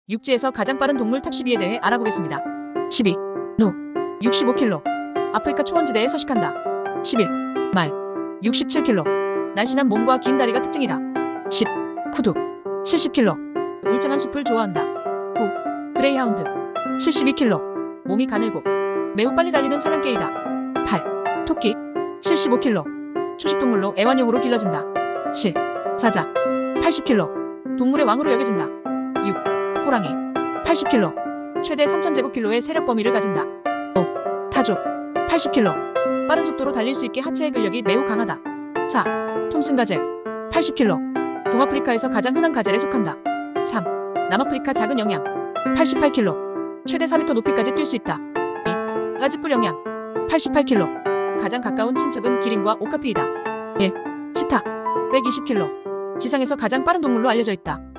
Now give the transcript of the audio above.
육지에서 가장 빠른 동물 탑 12에 대해 알아보겠습니다. 12. 노 65km. 아프리카 초원지대에 서식한다. 11. 말 67km. 날씬한 몸과 긴 다리가 특징이다. 10. 쿠두 70km. 울창한 숲을 좋아한다. 9. 그레이하운드 72km. 몸이 가늘고 매우 빨리 달리는 사냥개이다. 8. 토끼 75km. 초식동물로 애완용으로 길러진다. 7. 사자 80km. 동물의 왕으로 여겨진다. 6. 호랑이 80km. 최대 3000제곱킬로의 세력 범위를 가진다. 5. 타조 80km. 빠른 속도로 달릴 수 있게 하체의 근력이 매우 강하다. 4. 톰슨가젤 80km. 동아프리카에서 가장 흔한 가젤에 속한다. 3. 남아프리카 작은 영양 88km. 최대 4m 높이까지 뛸 수 있다. 2. 가지뿔 영양 88km. 가장 가까운 친척은 기린과 오카피이다. 1. 치타 120km. 지상에서 가장 빠른 동물로 알려져 있다.